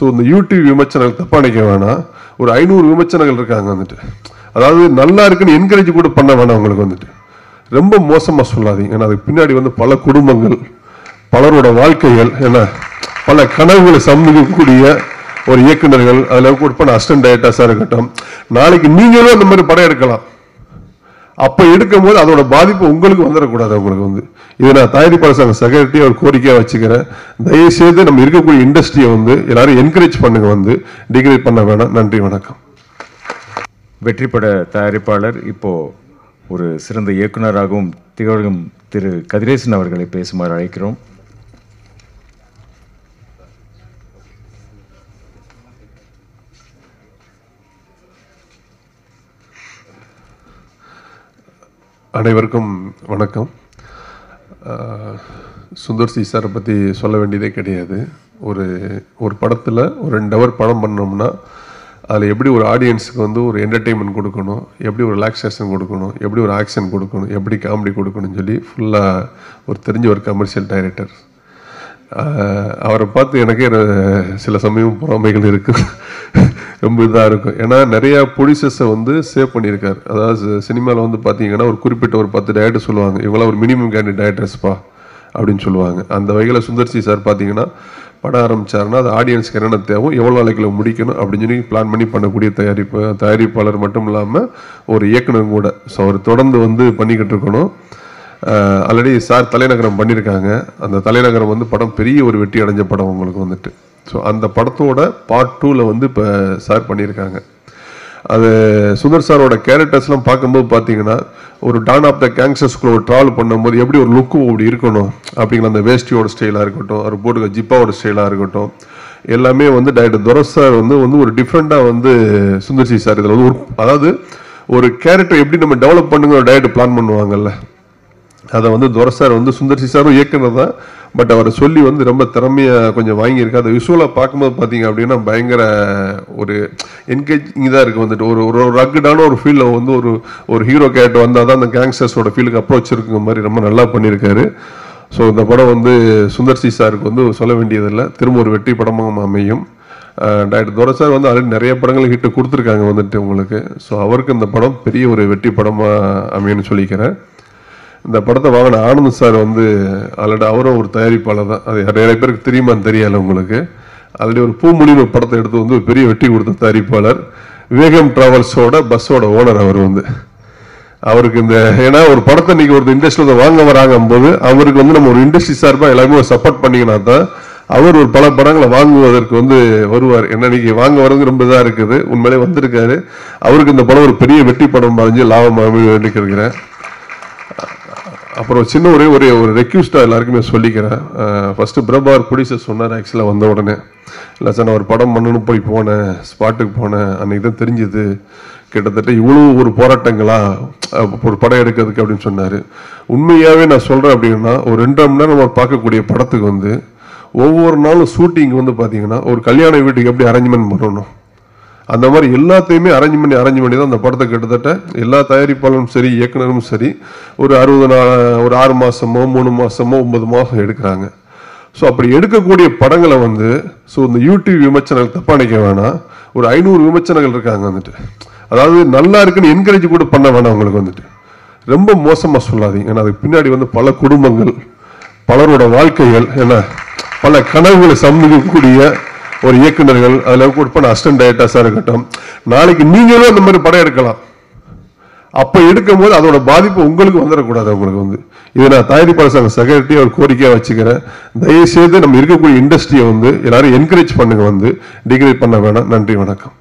இந்த யூடியூப் விமர்சனங்கள் தப்பா நினைக்க வேணாம். ஒரு 500 விமர்சனங்கள் இருக்காங்க வந்துட்டு. அதாவது நல்லா இருக்குன்னு என்கரேஜ் கூட பண்ண வேணாம் உங்களுக்கு வந்துட்டு. ரொம்ப மோசமா சொல்லாதீங்க. ஏன்னா அதுக்கு பின்னாடி வந்து பல குடும்பங்கள், பலரோட வாழ்க்கைகள், ஏன்னா பல கனவுகளை சமூகக்கூடிய ஒரு இயக்குநர்கள், அதில் கூட அசிஸ்டன்ட் டைரக்டர்ஸா இருக்கட்டும், நாளைக்கு நீங்களும் அந்த மாதிரி படம் எடுக்கலாம். அப்ப எடுக்கும் போது அதோட பாதிப்பு உங்களுக்கு வந்துடக்கூடாது. உங்களுக்கு வந்து இதை நான் தயாரிப்பாளர் சங்க செக்ரட்டரி ஒரு கோரிக்கையா வச்சுக்கிறேன். தயவுசெய்து நம்ம இருக்கக்கூடிய இண்டஸ்ட்ரியை வந்து எல்லாரும் என்கரேஜ் பண்ணுங்க, வந்து டிகிரேட் பண்ண வேணாம். நன்றி, வணக்கம். வெற்றி பட தயாரிப்பாளர் இப்போ ஒரு சிறந்த இயக்குநராகவும் திகழும் திரு கதிரேசன் அவர்களை பேசுமாறு அழைக்கிறோம். அனைவருக்கும் வணக்கம். சுந்தர் சி சாரை பற்றி சொல்ல வேண்டியதே கிடையாது. ஒரு படத்தில் ஒரு 2 ஹவர் படம் பண்ணோம்னா அதில் எப்படி ஒரு ஆடியன்ஸுக்கு வந்து ஒரு என்டர்டெயின்மெண்ட் கொடுக்கணும், எப்படி ஒரு ரிலாக்ஸேஷன் கொடுக்கணும், எப்படி ஒரு ஆக்ஷன் கொடுக்கணும், எப்படி காமெடி கொடுக்கணும்னு சொல்லி ஃபுல்லாக ஒரு தெரிஞ்ச ஒரு கமர்ஷியல் டைரக்டர். அவரை பார்த்து எனக்கே சில சமயம் பொறாமைகள் இருக்குது, ரொம்ப இதாக இருக்கும். ஏன்னா நிறையா ப்ரொடியூசர்ஸை வந்து சேவ் பண்ணியிருக்காரு. அதாவது சினிமாவில் வந்து பார்த்தீங்கன்னா ஒரு குறிப்பிட்ட ஒரு 10 டைரக்டர் சொல்லுவாங்க, இவங்களாம் ஒரு மினிமம் கேண்டிடேட் டைரக்டர்ஸ்ப்பா அப்படின்னு சொல்லுவாங்க. அந்த வகையில் சுந்தர் சி சார் பார்த்தீங்கன்னா படம் ஆரம்பித்தாருன்னா அது ஆடியன்ஸுக்கு என்னென்ன தேவை, எவ்வளோ நாளைக்குள்ள முடிக்கணும் அப்படின்னு சொல்லி பிளான் பண்ணி பண்ணக்கூடிய தயாரிப்பாளர் மட்டும் இல்லாமல் ஒரு இயக்குனர் கூட. ஸோ அவர் தொடர்ந்து வந்து பண்ணிக்கிட்டு இருக்கணும். ஆல்ரெடி சார் தலைநகரம் பண்ணியிருக்காங்க. அந்த தலைநகரம் வந்து படம் பெரிய ஒரு வெற்றி அடைஞ்ச படம் உங்களுக்கு வந்துட்டு. ஸோ அந்த படத்தோட பார்ட் 2ல் வந்து இப்போ சார் பண்ணியிருக்காங்க. அது சுந்தர் சாரோட கேரக்டர்ஸ்லாம் பார்க்கும்போது பார்த்தீங்கன்னா ஒரு டான் ஆஃப் த கேங்ஸ்டர்ஸ்குள்ள ஒரு ட்ராவல் பண்ணும்போது எப்படி ஒரு லுக்கும் அப்படி இருக்கணும் அப்படிங்கிற அந்த வேஸ்டியோட ஸ்டைலாக இருக்கட்டும், அவர் போட்டுக்க ஜிப்பாவோட ஸ்டைலாக இருக்கட்டும், எல்லாமே வந்து டைரக்டர் துரை சார் வந்து ஒரு டிஃப்ரெண்ட்டாக வந்து சுந்தர் சி சார் இதில் வந்து அதாவது ஒரு கேரக்டர் எப்படி நம்ம டெவலப் பண்ணுங்கிற டைரக்டர் பிளான் பண்ணுவாங்கல்ல, அதை வந்து துரை சார் வந்து சுந்தர் சி சாரும் இயக்குனர் தான். பட் அவரை சொல்லி வந்து ரொம்ப திறமையாக கொஞ்சம் வாங்கியிருக்காரு. அதை விஷுவலாக பார்க்கும்போது பார்த்தீங்க அப்படின்னா பயங்கர ஒரு என்கேஜிங் தான் இருக்குது வந்துட்டு. ஒரு ரக்குடான ஒரு ஃபீலில் வந்து ஒரு ஹீரோ கேரக்டர் வந்தால் தான் அந்த கேங்ஸ்டர்ஸோட ஃபீலுக்கு அப்ரோச் இருக்குங்க மாதிரி ரொம்ப நல்லா பண்ணியிருக்காரு. ஸோ இந்த படம் வந்து சுந்தர் சி சாருக்கு வந்து சொல்ல வேண்டியதில்லை, திரும்ப ஒரு வெற்றி படமாக அமையும். டைரக்டர் துரை சார் வந்து ஆல்ரெடி நிறைய படங்கள் ஹிட்டு கொடுத்துருக்காங்க வந்துட்டு உங்களுக்கு. ஸோ அவருக்கு இந்த படம் பெரிய ஒரு வெற்றி படமாக அமையும்னு சொல்லிக்கிறேன். இந்த படத்தை வாங்கின ஆனந்த் சார் வந்து ஆல்ரெடி அவரும் ஒரு தயாரிப்பாளர் தான். அது நிறைய பேருக்கு தெரியுமான்னு தெரியல உங்களுக்கு. ஆல்ரெடி ஒரு பூமொழின்னு ஒரு படத்தை எடுத்து வந்து ஒரு பெரிய வெற்றி கொடுத்த தயாரிப்பாளர். விவேகம் டிராவல்ஸோட பஸ்ஸோட ஓனர் அவர் வந்து. அவருக்கு இந்த ஏன்னா ஒரு படத்தை இன்னைக்கு ஒரு இண்டஸ்ட்ரியில் வாங்க வராங்கும் போது அவருக்கு வந்து நம்ம ஒரு இண்டஸ்ட்ரி சார்பாக எல்லாருமே ஒரு சப்போர்ட் பண்ணிங்கன்னா தான் அவர் ஒரு பல படங்களை வாங்குவதற்கு வந்து வருவார். என்ன இன்னைக்கு வாங்க வரது ரொம்ப இதாக இருக்குது, உண்மையிலே வந்திருக்காரு. அவருக்கு இந்த படம் ஒரு பெரிய வெற்றி படம் பதிஞ்சு லாபமாக வேண்டிக்கிறேன். அப்புறம் சின்ன ஒரு ரெக்யூஸ்டாக எல்லாருக்குமே சொல்லிக்கிறேன். ஃபஸ்ட்டு பிரபார் ப்ரொடியூசர் சொன்னார் ஆக்சுவலாக வந்த உடனே, இல்லை சார் நான் ஒரு படம் பண்ணணும் போனேன், ஸ்பாட்டுக்கு போனேன், அன்றைக்கி தான் தெரிஞ்சுது கிட்டத்தட்ட இவ்வளோ ஒரு போராட்டங்களா ஒரு படம் எடுக்கிறதுக்கு அப்படின்னு சொன்னார். உண்மையாகவே நான் சொல்கிறேன் அப்படின்னா ஒரு 2.5 மணி நேரம் நம்ம பார்க்கக்கூடிய படத்துக்கு வந்து ஒவ்வொரு நாளும் ஷூட்டிங் வந்து பார்த்தீங்கன்னா ஒரு கல்யாண வீட்டுக்கு எப்படி அரேஞ்ச்மெண்ட் பண்ணணும் அந்த மாதிரி எல்லாத்தையுமே அரேஞ்ச் பண்ணி தான் அந்த படத்தை கிட்டத்தட்ட எல்லா தயாரிப்பாளரும் சரி இயக்குனரும் சரி ஒரு 6 மாதமோ 3 மாதமோ 9 மாதம் எடுக்கிறாங்க. ஸோ அப்படி எடுக்கக்கூடிய படங்களை வந்து இந்த யூடியூப் விமர்சனங்கள் தப்பா நினைக்க வேணாம். ஒரு 500 விமர்சனங்கள் இருக்காங்க வந்துட்டு. அதாவது நல்லா இருக்குன்னு என்கரேஜ் கூட பண்ண வேணாம் உங்களுக்கு வந்துட்டு. ரொம்ப மோசமாக சொல்லாதீங்க. ஏன்னா அதுக்கு பின்னாடி வந்து பல குடும்பங்கள், பலரோட வாழ்க்கைகள், ஏன்னா பல கனவுகளை சமூகக்கூடிய ஒரு இயக்குநர்கள், அதில் கூட அசிஸ்டன்ட் டைரக்டர்ஸா இருக்கட்டும், நாளைக்கு நீங்களும் அந்த மாதிரி படம் எடுக்கலாம். அப்ப எடுக்கும் போது அதோட பாதிப்பு உங்களுக்கு வந்துடக்கூடாது. உங்களுக்கு வந்து இதை நான் தயாரிப்பாளர் சங்க செக்ரட்டரி ஒரு கோரிக்கையா வச்சுக்கிறேன். தயவுசெய்து நம்ம இருக்கக்கூடிய இண்டஸ்ட்ரியை வந்து எல்லாரும் என்கரேஜ் பண்ணுங்க, வந்து டிகிரேட் பண்ண வேணாம். நன்றி, வணக்கம்.